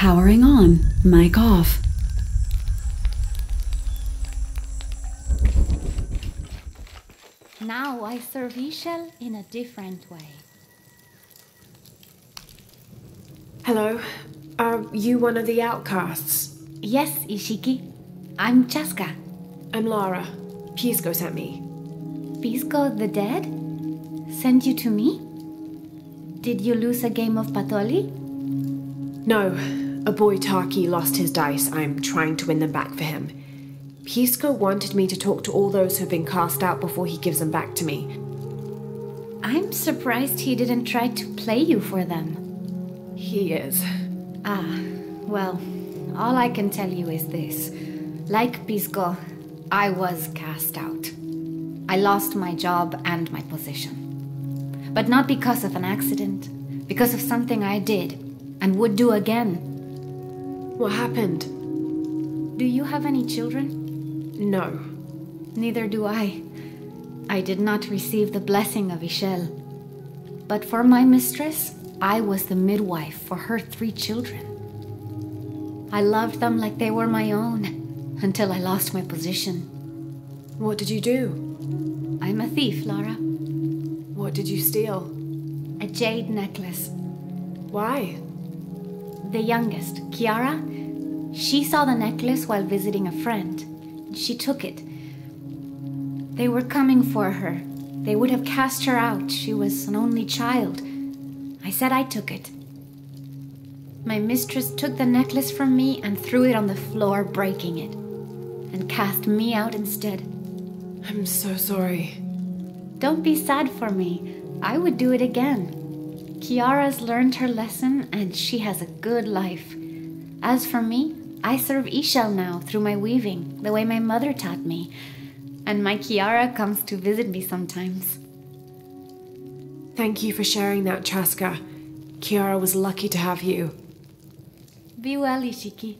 Powering on. Mic off. Now I serve Ishel in a different way. Hello. Are you one of the outcasts? Yes, Ishiki. I'm Chaska. I'm Lara. Pisco sent me. Pisco the dead? Sent you to me? Did you lose a game of Patoli? No. A boy Taki lost his dice. I'm trying to win them back for him. Pisco wanted me to talk to all those who've been cast out before he gives them back to me. I'm surprised he didn't try to play you for them. He is. Well, all I can tell you is this. Like Pisco, I was cast out. I lost my job and my position. But not because of an accident, because of something I did and would do again. What happened? Do you have any children? No. Neither do I. I did not receive the blessing of Ishel. But for my mistress, I was the midwife for her 3 children. I loved them like they were my own, until I lost my position. What did you do? I'm a thief, Lara. What did you steal? A jade necklace. Why? The youngest, Kiara, she saw the necklace while visiting a friend. She took it. They were coming for her. They would have cast her out. She was an only child. I said I took it. My mistress took the necklace from me and threw it on the floor, breaking it, and cast me out instead. I'm so sorry. Don't be sad for me. I would do it again. Kiara's learned her lesson and she has a good life. As for me, I serve Ishel now through my weaving, the way my mother taught me. And my Kiara comes to visit me sometimes. Thank you for sharing that, Chaska. Kiara was lucky to have you. Be well, Ishiki.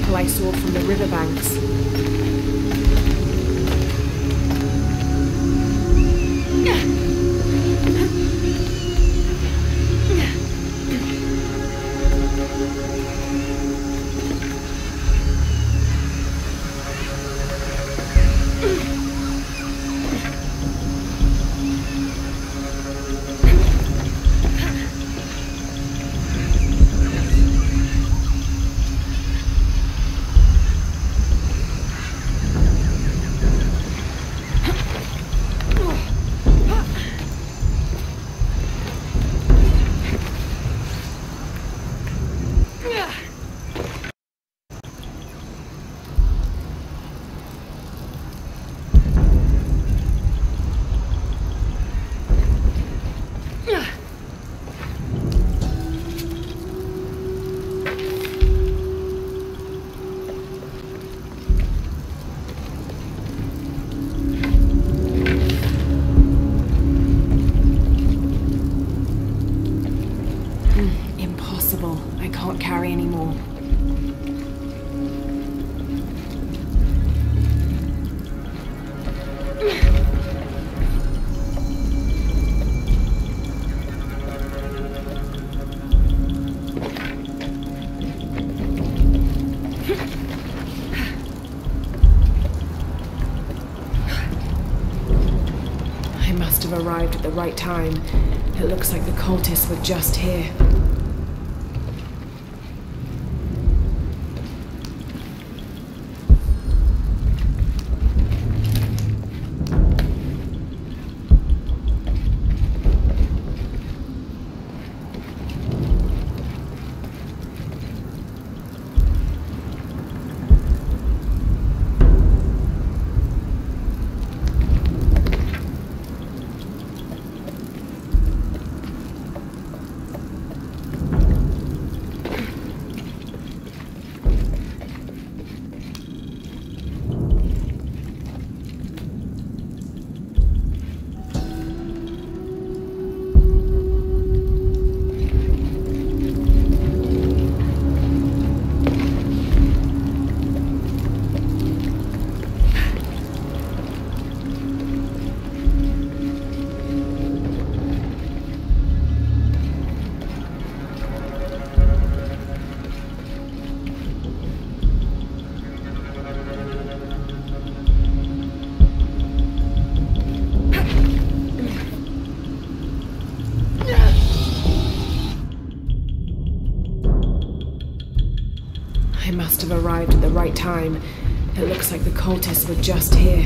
people I saw from the riverbanks. I can't carry anymore. I must have arrived at the right time. It looks like the cultists were just here. I must have arrived at the right time. It looks like the cultists were just here.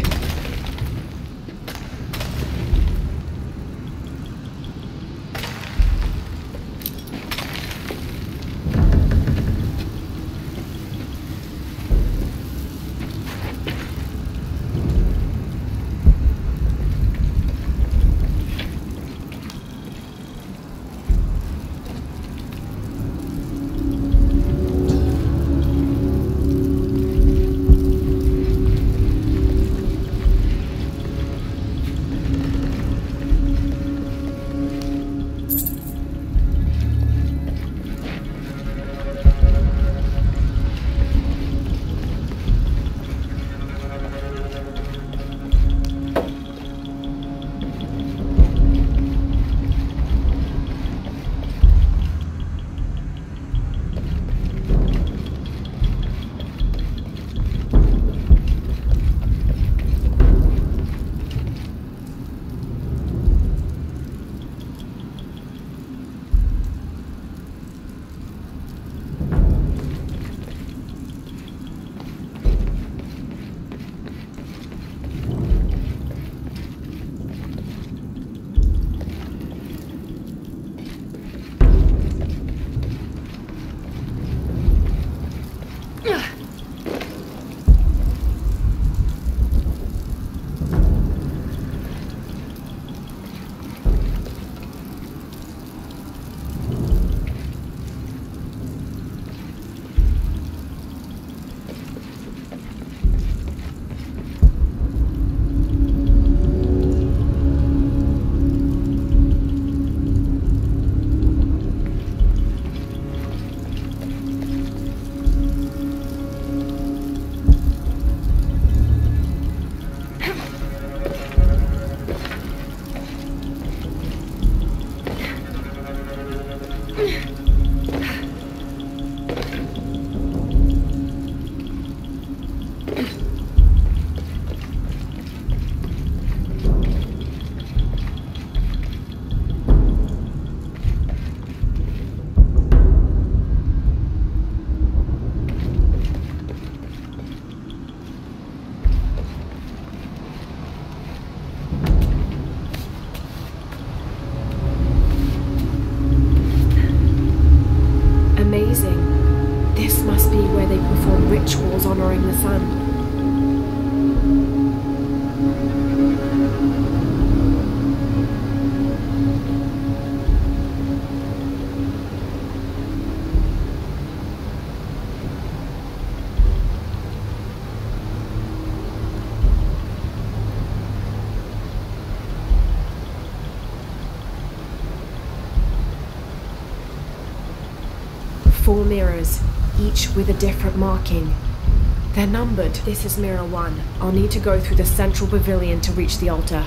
4 mirrors, each with a different marking. They're numbered. This is mirror 1. I'll need to go through the central pavilion to reach the altar.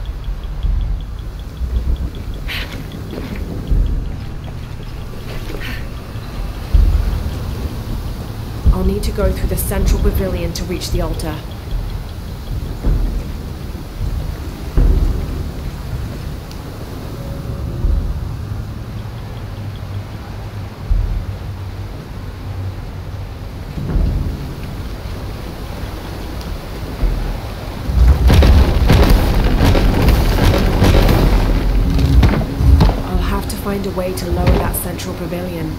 I'll need to go through the central pavilion to reach the altar. Find a way to lower that central pavilion.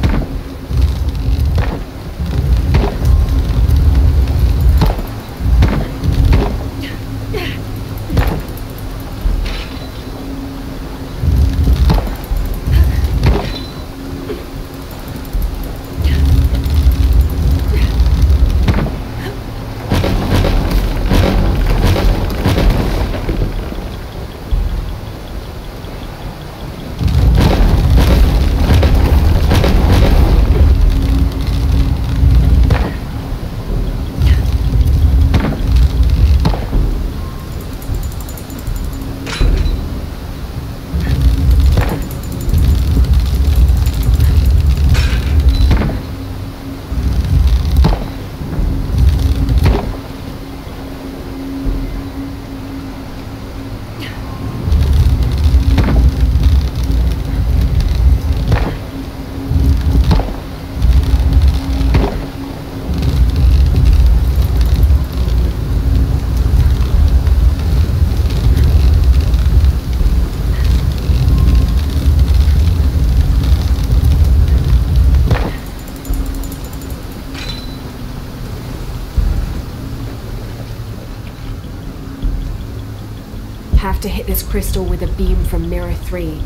Have to hit this crystal with a beam from mirror 3.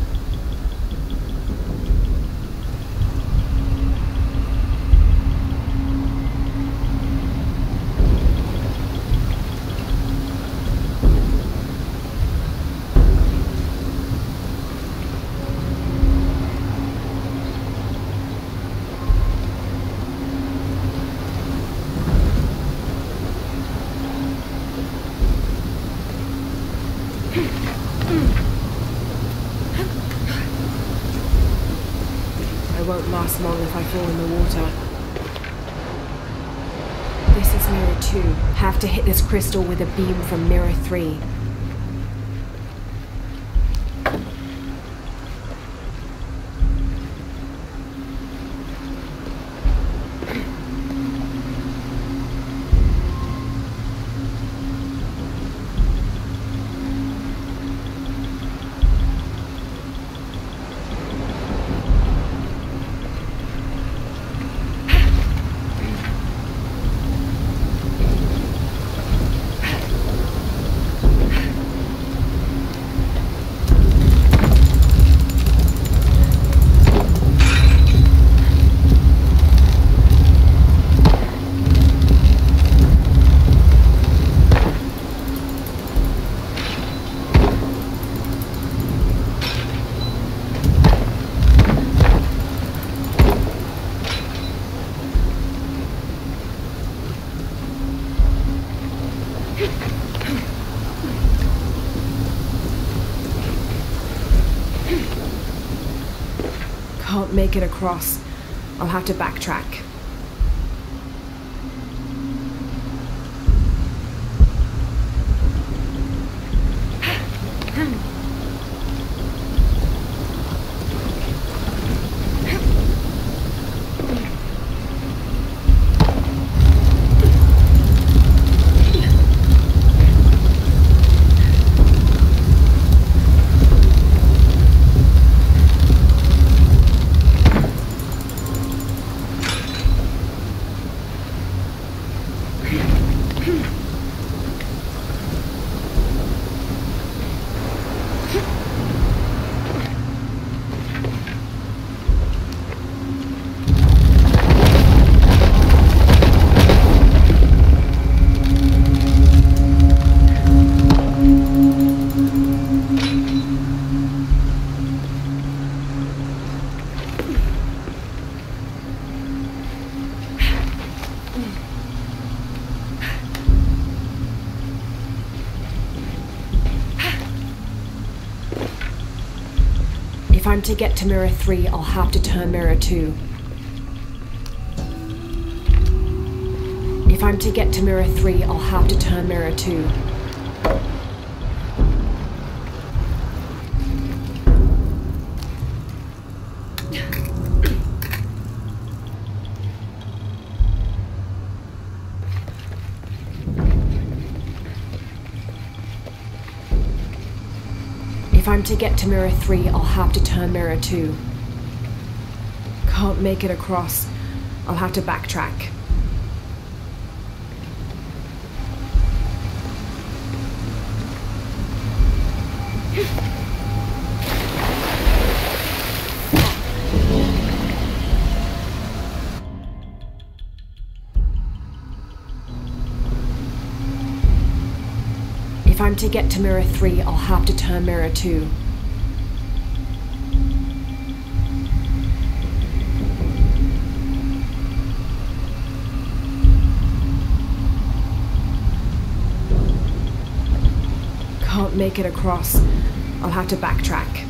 I won't last long if I fall in the water. This is mirror 2. Have to hit this crystal with a beam from mirror 3. Can't make it across. I'll have to backtrack. I'm to get to mirror 3, I'll have to turn mirror 2. If I'm to get to mirror 3, I'll have to turn mirror 2. If I'm to get to mirror 3, I'll have to turn mirror 2. Can't make it across. I'll have to backtrack. If I'm to get to mirror 3, I'll have to turn mirror 2. Can't make it across. I'll have to backtrack.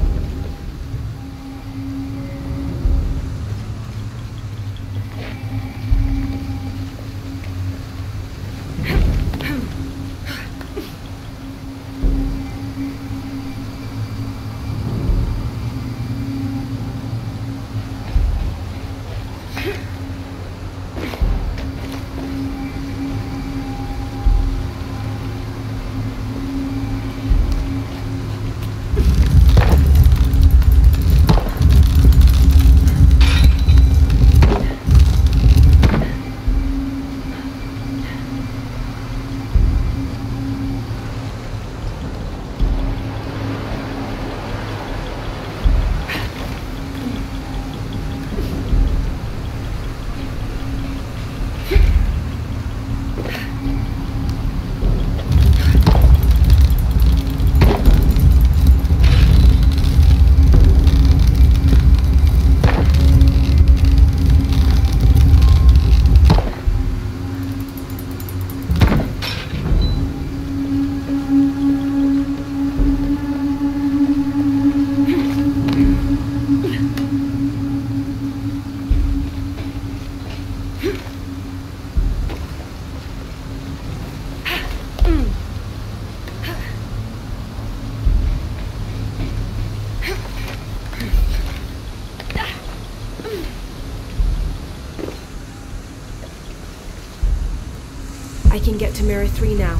I can get to mirror 3 now.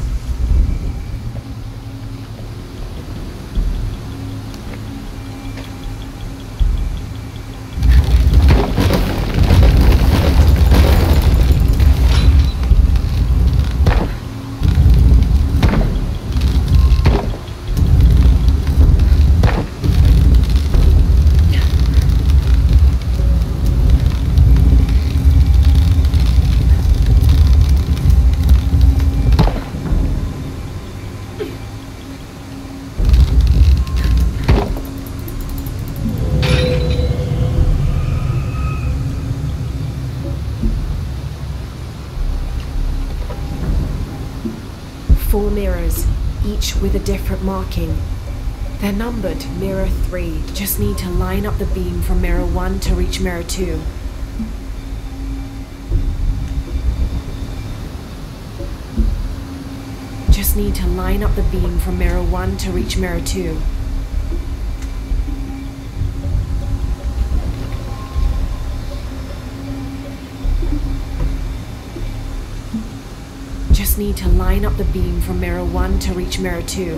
Four mirrors, each with a different marking. They're numbered mirror 3. Just need to line up the beam from mirror 1 to reach mirror 2. Just need to line up the beam from mirror 1 to reach mirror 2. Just need to line up the beam from mirror 1 to reach mirror 2.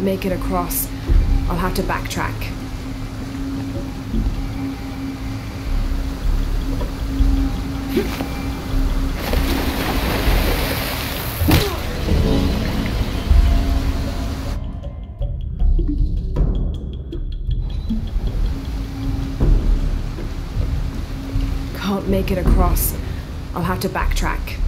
make it across. I'll have to backtrack. Can't make it across. I'll have to backtrack.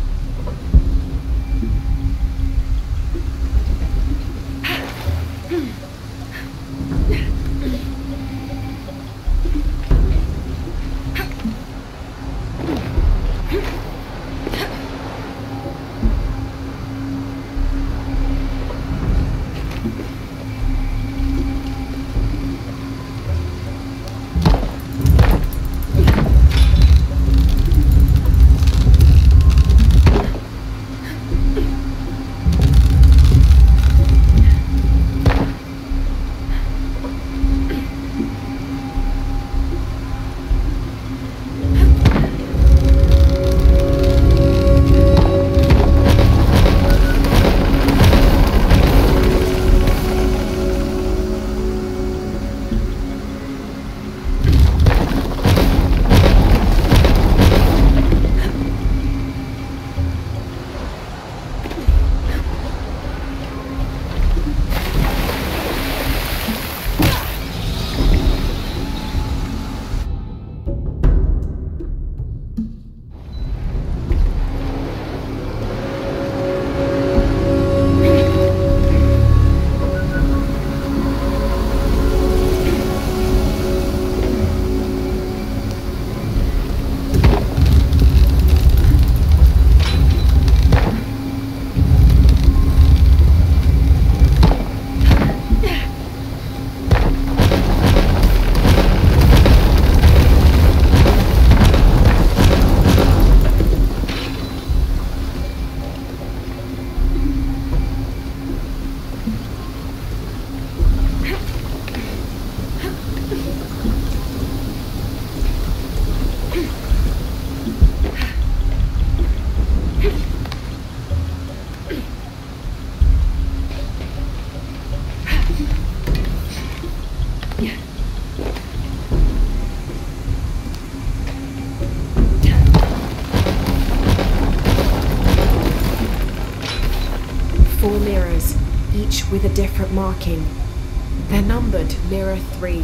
With a different marking. They're numbered mirror 3.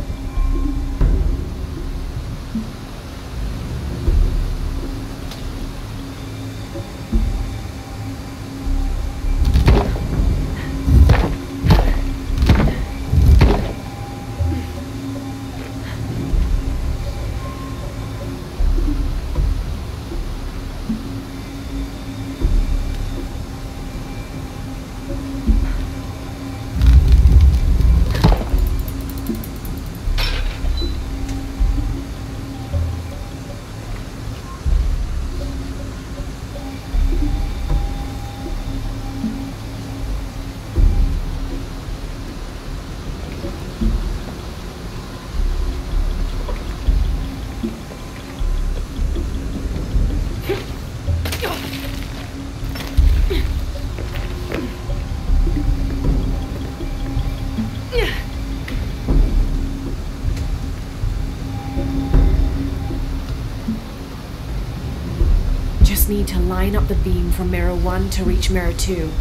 Need to line up the beam from mirror 1 to reach mirror 2.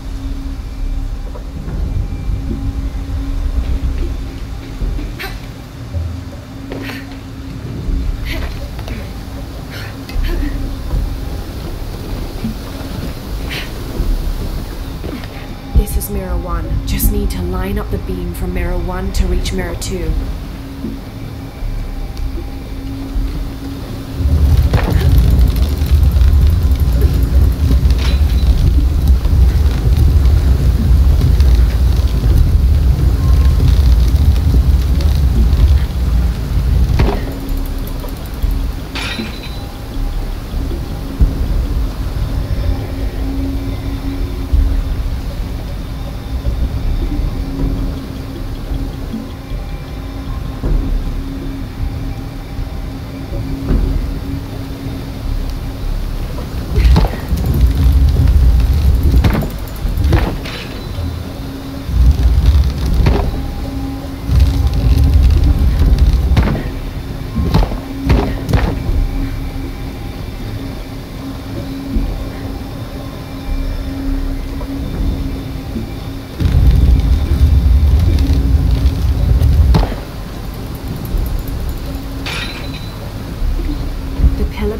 This is mirror 1. Just need to line up the beam from mirror 1 to reach mirror 2.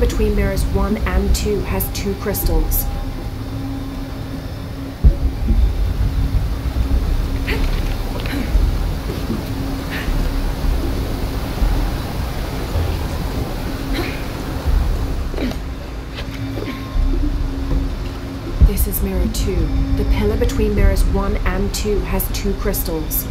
between mirrors 1 and 2 has 2 crystals. This is mirror 2. The pillar between mirrors 1 and 2 has 2 crystals.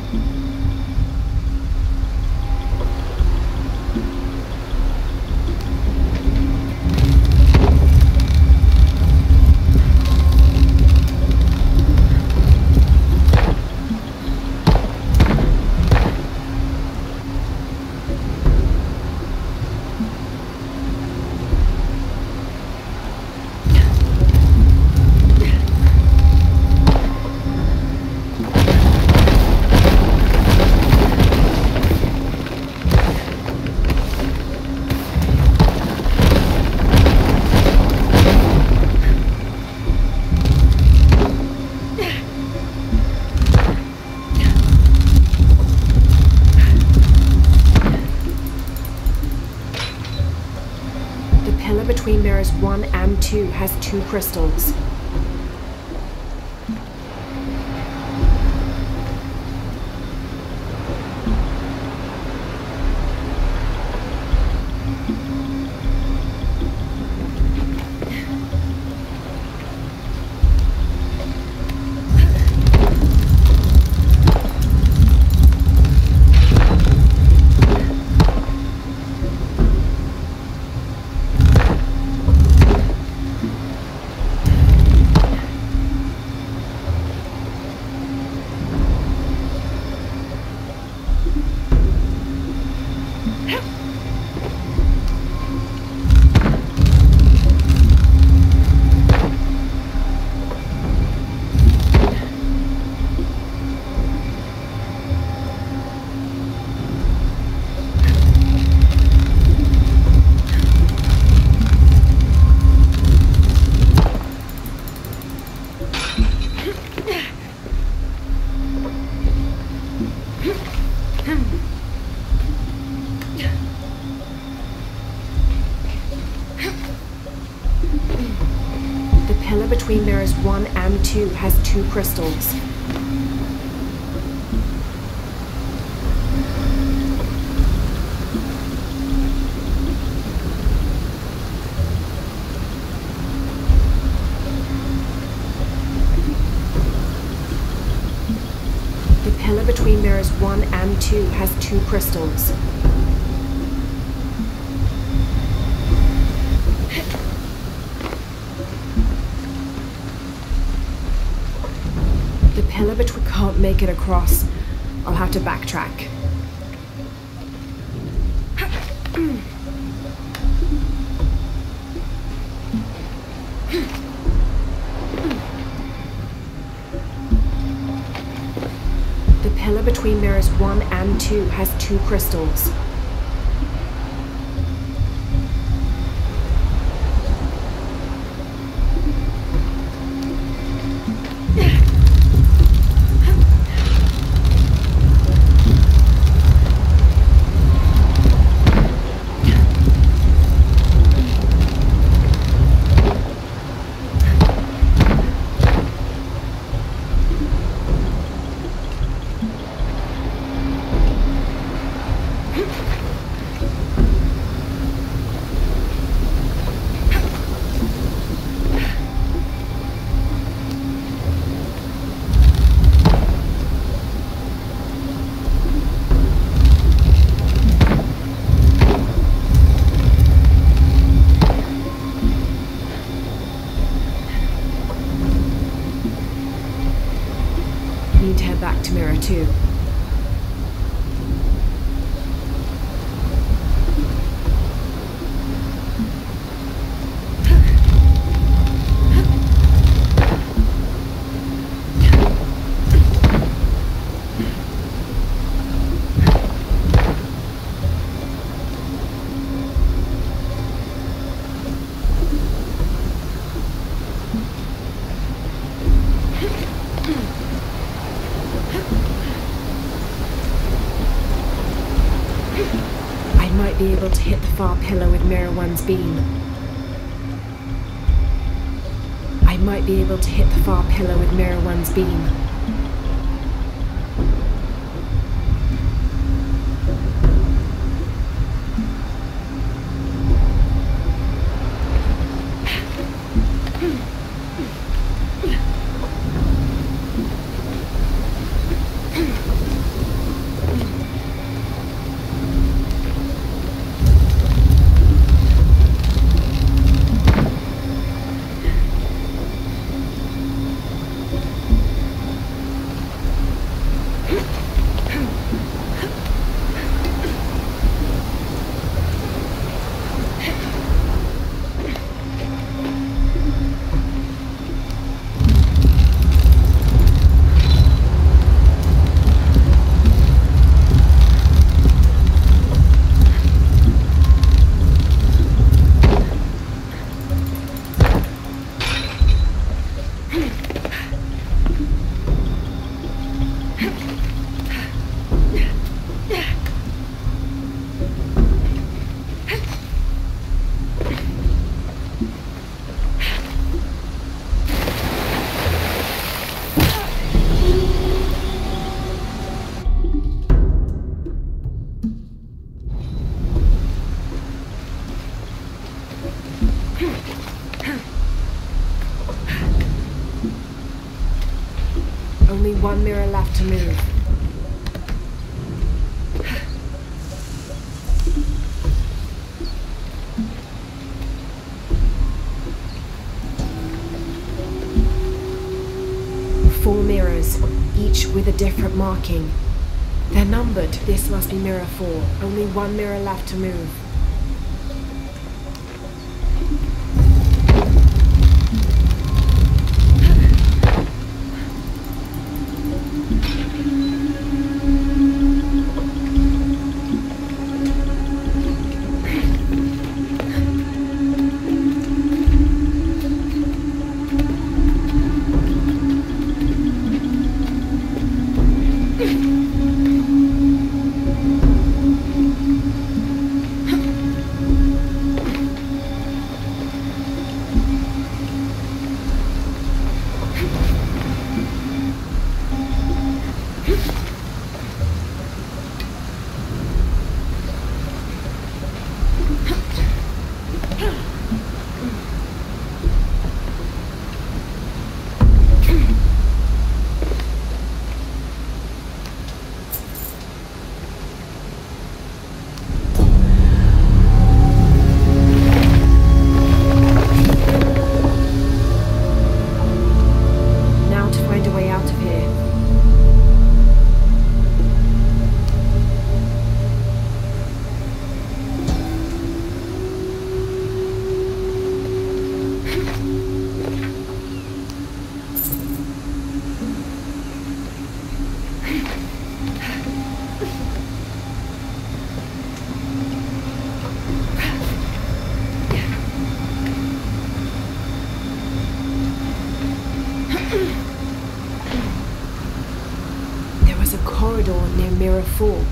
Between mirrors 1 and 2 has 2 crystals. Between mirrors 1 and 2 has 2 crystals. The pillar between mirrors 1 and 2 has 2 crystals. We can't make it across. I'll have to backtrack. The pillar between mirrors 1 and 2 has 2 crystals. Need to head back to mirror 2. might be able to hit the far pillar with Mirror 1's beam. I might be able to hit the far pillar with Mirror 1's beam. Only one mirror left to move. Four mirrors, each with a different marking. They're numbered. This must be mirror 4. Only one mirror left to move. Corridor near mirror 4.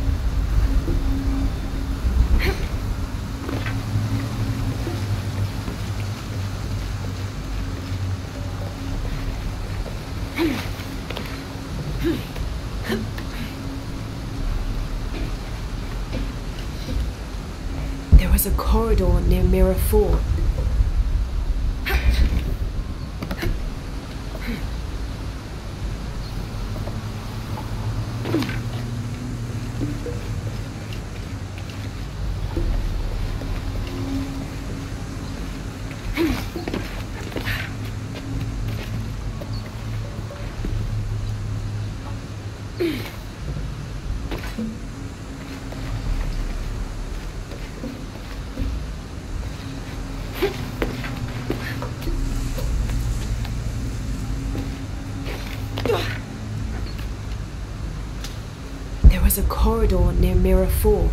There was a corridor near mirror 4. There was a corridor near mirror 4.